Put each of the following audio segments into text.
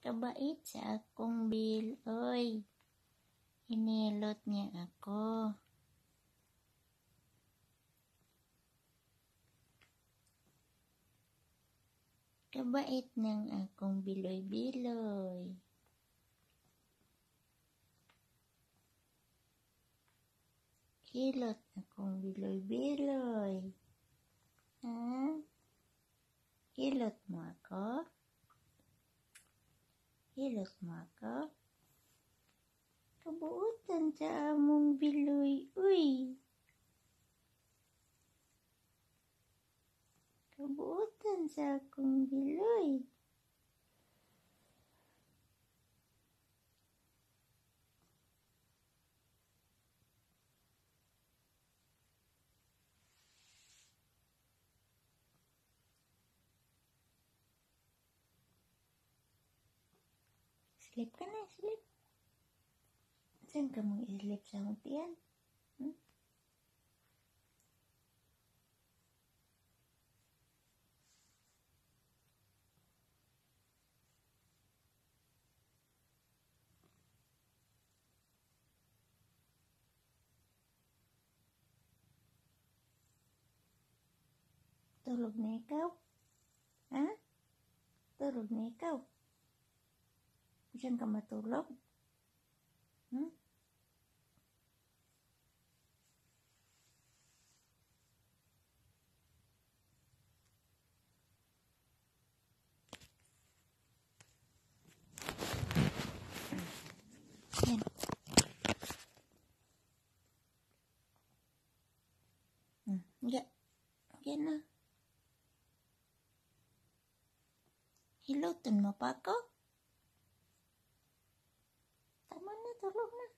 Kabait sa akong Bill, oy. Inilot niya ako. Kabait ng akong biloy-biloy. Hilot akong biloy-biloy. Ha? Hilot mo ako? Hilot mo ako? Kabuutan sa among biloy, uy. Kabuutan sa akong biloy. Sleep ka na, sleep. Saan ka mong i-sleep sa akong tiyan? Tulog na ikaw? Ha? Tulog na ikaw? Saan ka matulog? Yan. Enggak. Yan na. Hilutin mo pa ako? Tama na, tulog na.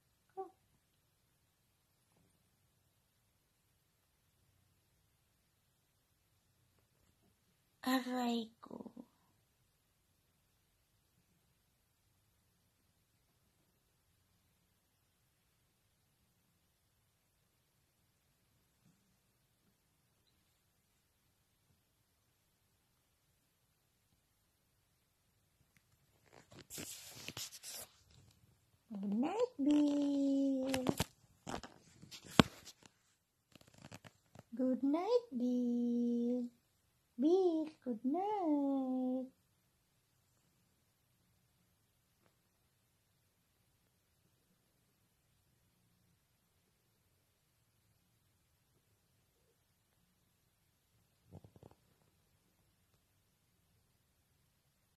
Aray ko. Good night, Bill. Good night, Bill. Bill, good night.